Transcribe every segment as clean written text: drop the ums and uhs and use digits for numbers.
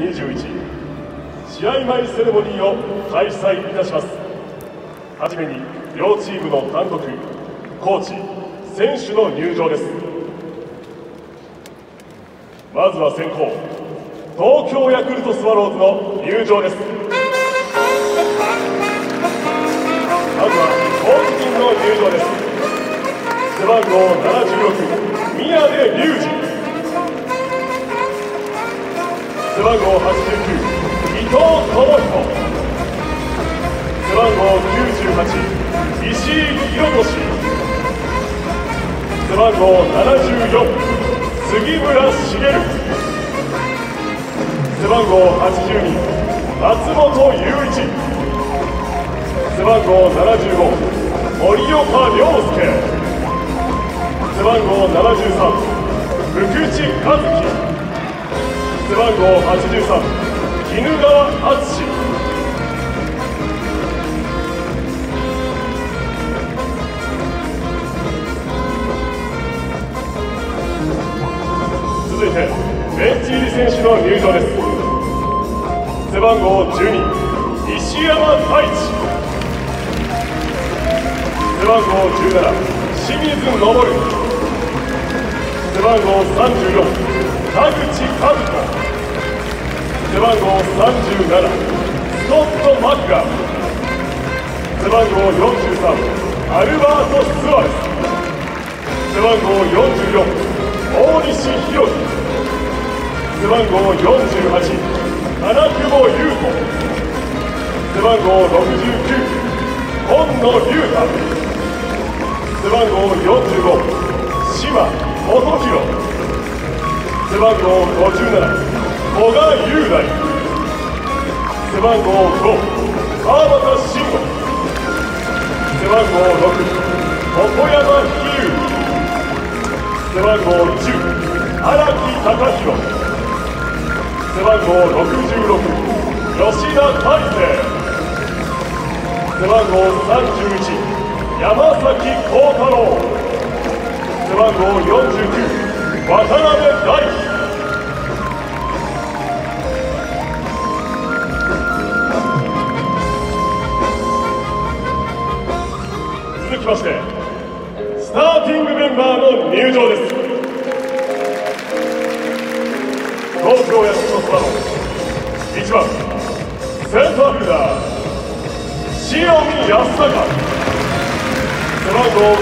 2021試合前セレモニーを開催いたします。はじめに両チームの監督、コーチ、選手の入場です。まずは先行、東京ヤクルトスワローズの入場です。まずはコーチ陣の入場です。背番号76、宮根隆二。背番号89、伊藤智彦。背番号98、石井宏俊。背番号74、杉村茂。背番号82、松本雄一。背番号75、森岡亮介。背番号73、福地和樹。背番号83、衣川敦。続いてベンチ入り選手の入場です。背番号12、石山太一。背番号17、清水昇。背番号34、田口和人。背番号37、スコット・マクガン。背番号43、アルバート・スアレス。背番号44、大西宏樹。背番号48、金久保優斗。背番号69、今野龍太。背番号45、島元弘。背番号57、古賀雄大。背番号5、川端慎吾。背番号6、床山飛勇。背番号10、荒木貴弘。背番号66、吉田大成。背番号31、山崎幸太郎。背番号49、渡辺大輝。続きましてスターティングメンバーの入場です。東京ヤクルトスワローズ1番センターフィルダー塩見泰隆。背番号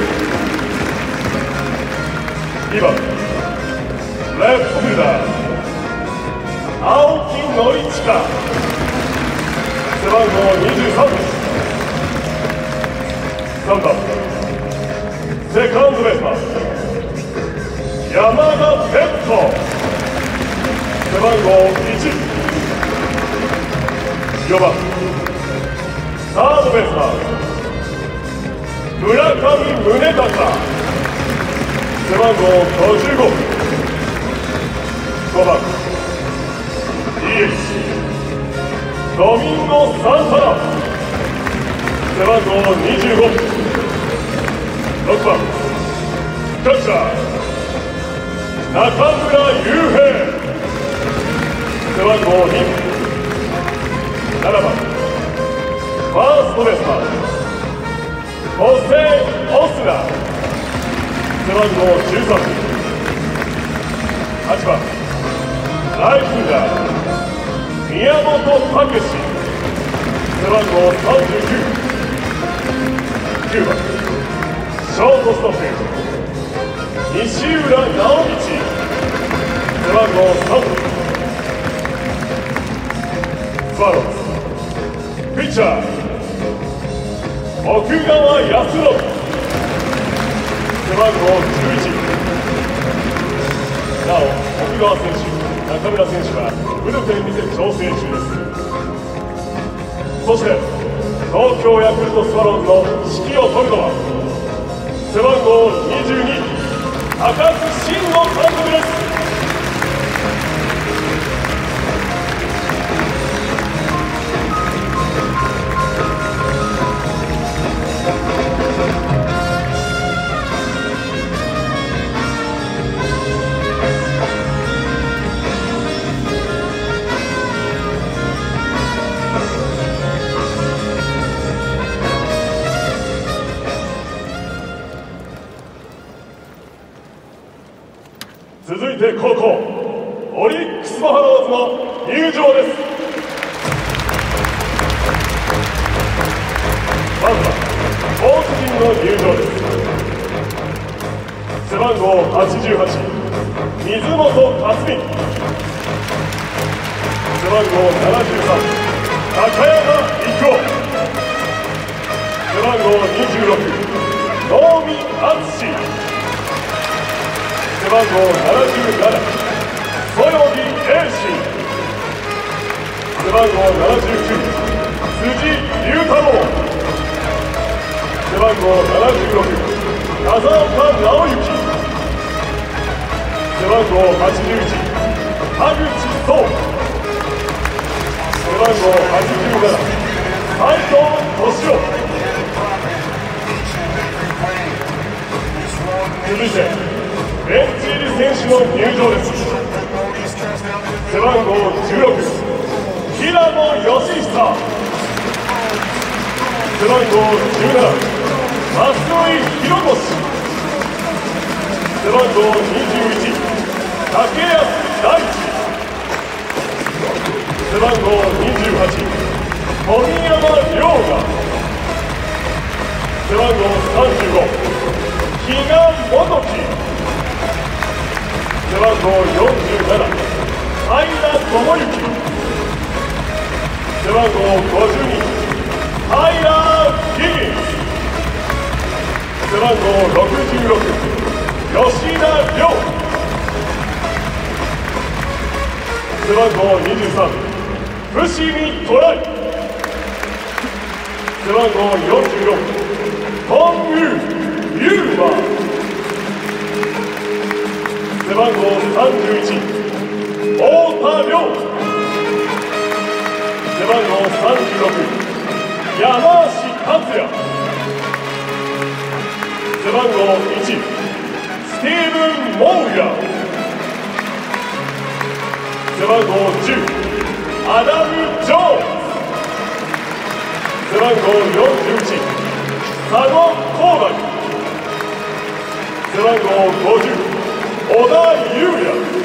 9。2番レフトフィルダー青木宣親。背番号23です。3番セカンドベースマン山田哲人。背番号1。4番サードベースマン村上宗隆。背番号55。5番 DH ドミンゴ・サンタナ。背番号25。6番キャッチャー中村悠平。背番号2。7番ファーストベースマンホセ・オスナ。背番号13。8番ライトフィルダー宮本武史。背番号39。9番ショートストップ西浦直道。背番号3。スワローズピッチャー奥川康信。背番号11。なお奥川選手、中村選手はブルペンにて調整中です。そして東京ヤクルトスワローズの指揮を執るのは背番号22、高津臣吾監督です。 続いて高校オリックスバファローズの入場です。まずは投手陣の入場です。背番号88水本克美、背番号73高山郁夫、背番号26能見篤、背番号77曽谷栄信、背番号79辻龍太郎、背番号76風岡直之、背番号81田口壮、背番号87斉藤敏夫。続いてベンチ入り選手の入場です。背番号16平野義久、背番号17増井弘俊、背番号21竹安大地、背番号28富山亮河、背番号35比嘉元樹、背番号47相田智之、背番号52タイラー・ギギンス、背番号66吉田亮、背番号23伏見トライ、背番号44頓宮優馬、背番号31太田亮、背番号36山足達也、背番号1スティーブン・モウヤ、背番号10アダム・ジョーンズ、背番号41佐野光大、背番号50小田裕也。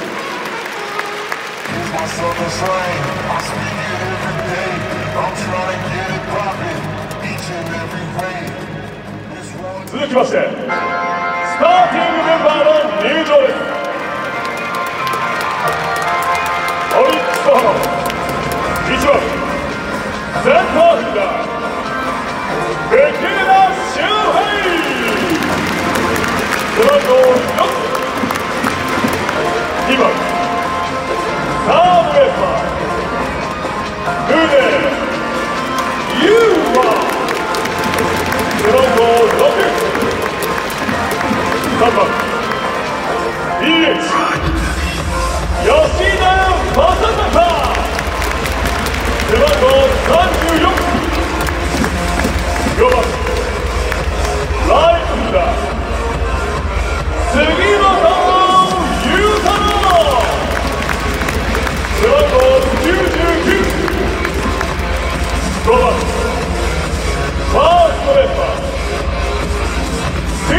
続きましてスターティングメンバーの入場です。オリックスバファローズ1番センターフィールダーベケレナ周平、背番号4、2番サードベースマン宗優馬、背番号6、3番 DH 吉田正尚、背番号34、4番ライトフィーダー杉本裕太郎、背番号99、5番ファーストベースマンT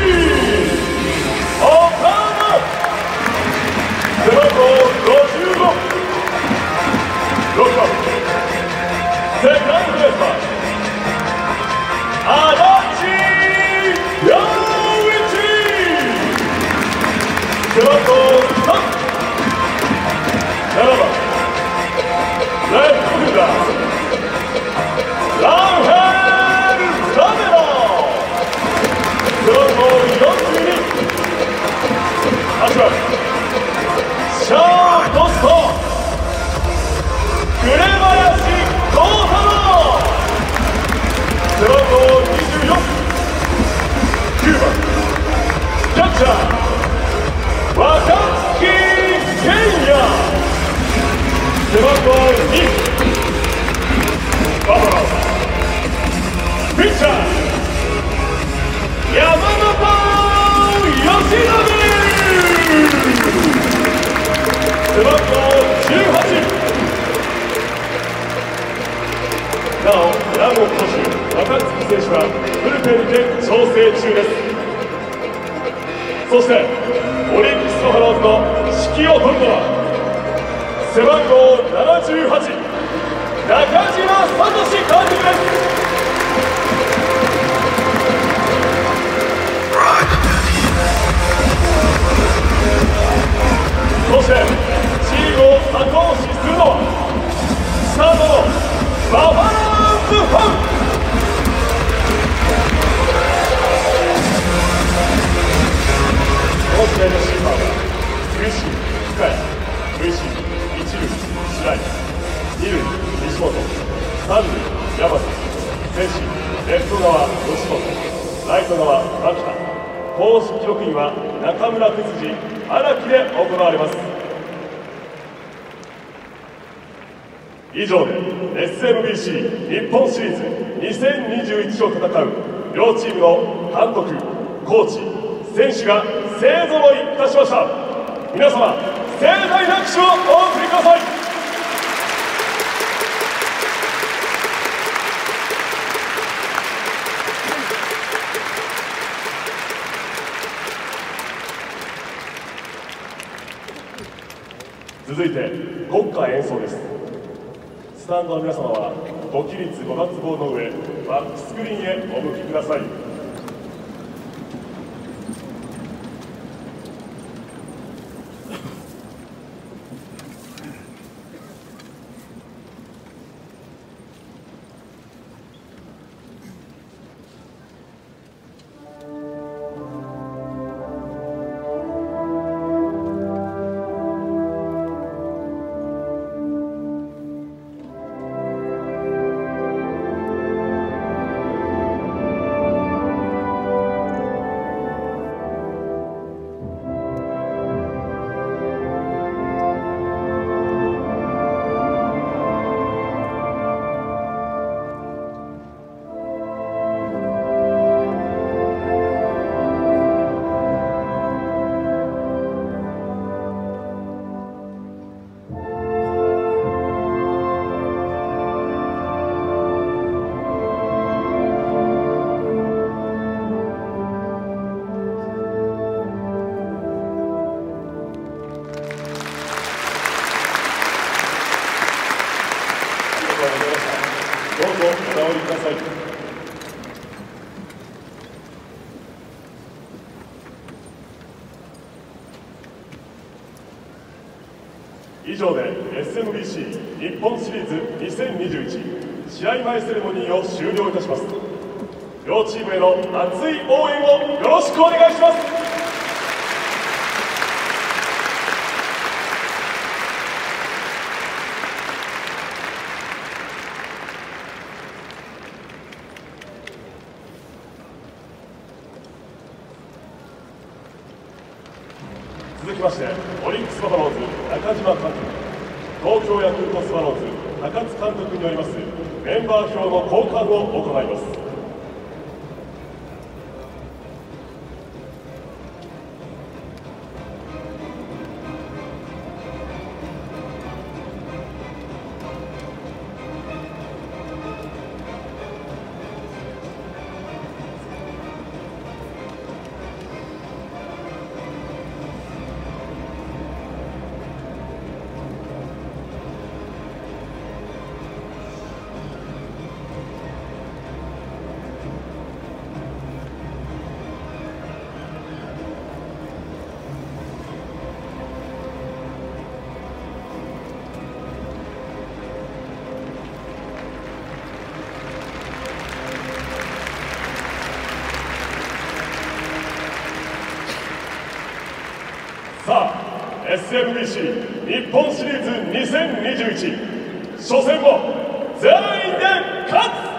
岡田、背番号55、6番セカンドベースマン足立陽一、背番号3、7番レフトフィールダーランヘル・ラメロ、背番号42、8番シャートスト、紅林幸太郎、背番号24、9番キャッチャー若月健也、背番号2、バファローズピッチャー山本由伸、背番号18、なおラゴ投手若月選手はブルペンで調整中です。そしてオリックス・バファローズの指揮を執るのは背番号78中島聡監督です。そしてチームを後押しするのはスタートのバファローズファン。この試合の審判は球審深谷、塁審一塁白井、二塁西本、三塁山瀬、選手レフト側吉本、ライト側牧田、公式記録員は中村哲司、荒木で行われます。以上で SMBC 日本シリーズ2021を戦う両チームの監督、コーチ、選手が勢ぞろいいたしました。皆様、盛大な拍手をお送りください。続いて国歌演奏です。スタンドの皆様はご起立ご脱帽の上バックスクリーンへお向きください。どうぞお直りください。以上で SMBC 日本シリーズ2021試合前セレモニーを終了いたします。両チームへの熱い応援をよろしくお願いします。続きましてオリックスバファローズ中島監督、東京ヤクルトスワローズ高津監督によりますメンバー表の交換を行います。さあ SMBC 日本シリーズ2021初戦も全員で勝つ。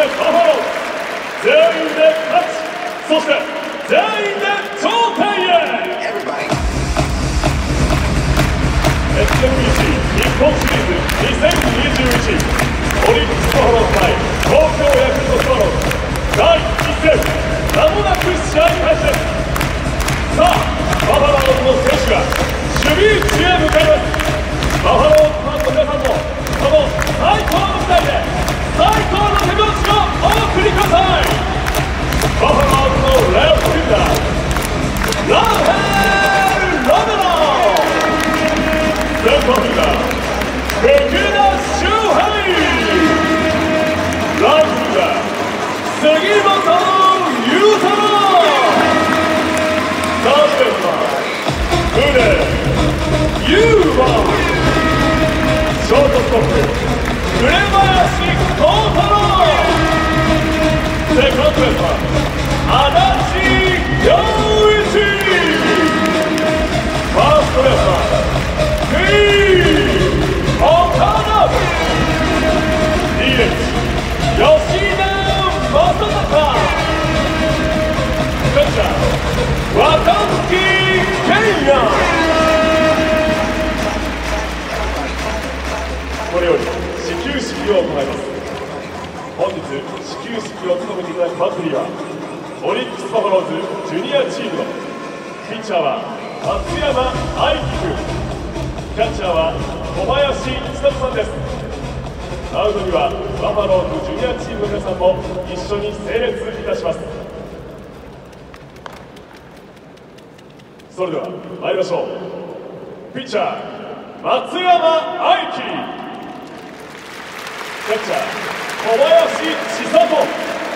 バファローズ全員で勝ち、そして全員で頂点へ。 SMBC 日本シリーズ2021オリックスバファローズ対東京ヤクルトスワローズ第1戦、まもなく試合開始です。さあ、バファローズの選手が守備位置へ向かいます。バファローズファンの皆さんもこの最高の舞台で最高の手拍子をお送りください。バファローズのレフトフィールダーラブヘル・ロメロ、センターフィールダー福田周平、ライトフィールダー杉本裕太郎、サードベースマン宗優馬、ショートストップ紅林幸太郎、セカンドベースマン足立陽一、ファーストベースマン岡田、DH 吉田正尚、キャッチャー若月健也。これより始球式を行います。本日始球式を務めていただくバッテリーはオリックスバファローズジュニアチームのピッチャーは松山愛輝君、キャッチャーは小林千里さんです。マウンドにはバファローズジュニアチームの皆さんも一緒に整列いたします。それでは参りましょう。ピッチャー松山愛輝、キャッチャー小林千里、バッター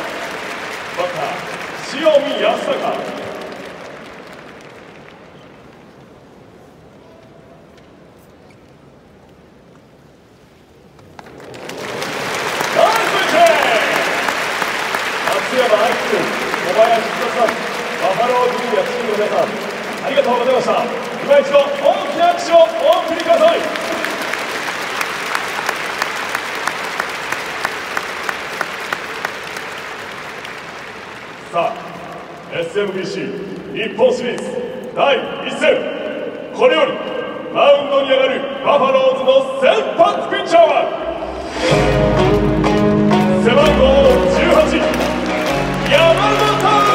塩見泰隆。バファローズジュニアチームの皆さん、ありがとうございました。今一度大きな拍手をお送りください。さあ、SMBC 日本シリーズ第1戦、これよりマウンドに上がるバファローズの先発ピッチャーは背番号18、山本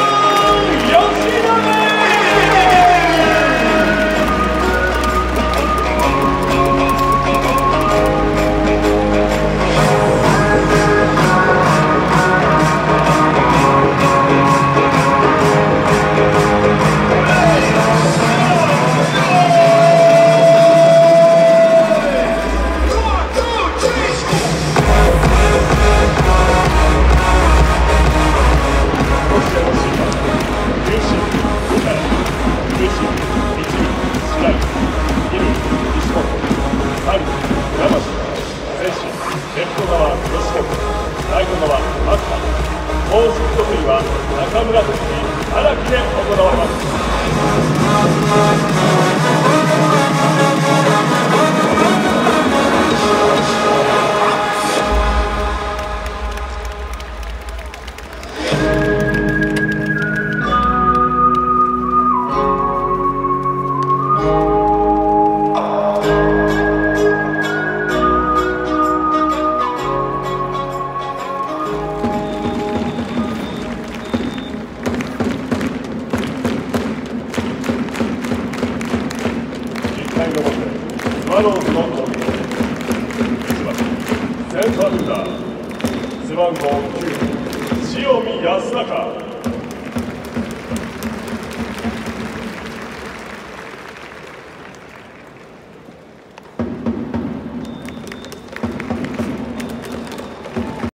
中村哲樹、荒木で行われます。スワローズの攻撃、1番センターフィールダー背番号9、塩見泰隆。